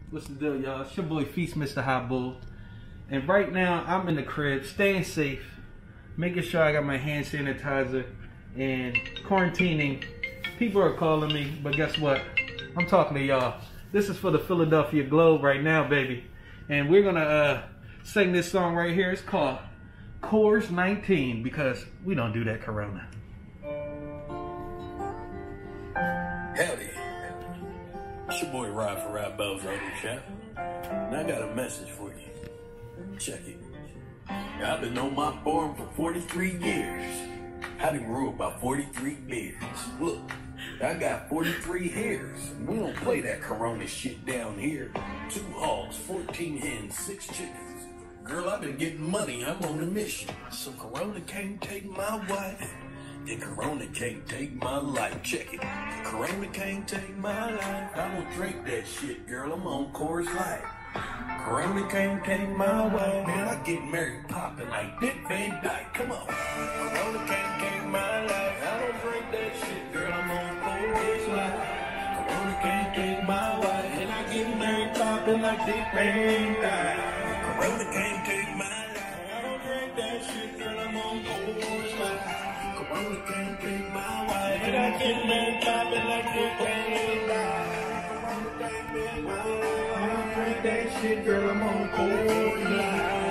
What's the deal, y'all? It's your boy Feese, Mr. Habull. And right now, I'm in the crib, staying safe, making sure I got my hand sanitizer, and quarantining. People are calling me, but guess what? I'm talking to y'all. This is for the Philadelphia Globe right now, baby. And we're gonna sing this song right here. It's called Coors 19, because we don't do that Corona. Howdy. It's your boy Rod for Rod Bell's Auto Shop. And I got a message for you. Check it. I've been on my farm for 43 years. I done grew about 43 beards. Look, I got 43 hairs. We don't play that Corona shit down here. 2 hogs, 14 hens, 6 chickens. Girl, I've been getting money. I'm on a mission. So Corona can't take my wife. And Corona can't take my life. Check it. Corona can't take my life. I don't drink that shit, girl. I'm on Coors Light. Corona can't take my wife. Man, I get married popping like Dick Van Dyke. Come on. Corona can't take my life. I don't drink that shit, girl. I'm on Coors Light. Corona can't take my wife. And I get married popping like Dick Van Dyke. Corona can't take my life. I don't drink that shit, girl. I'm on Coors Light. Corona can't take my wife, and I get married popping like Dick Van Dyke. Corona can't take my wife. I don't drink that shit, girl. I'm on Coors Light.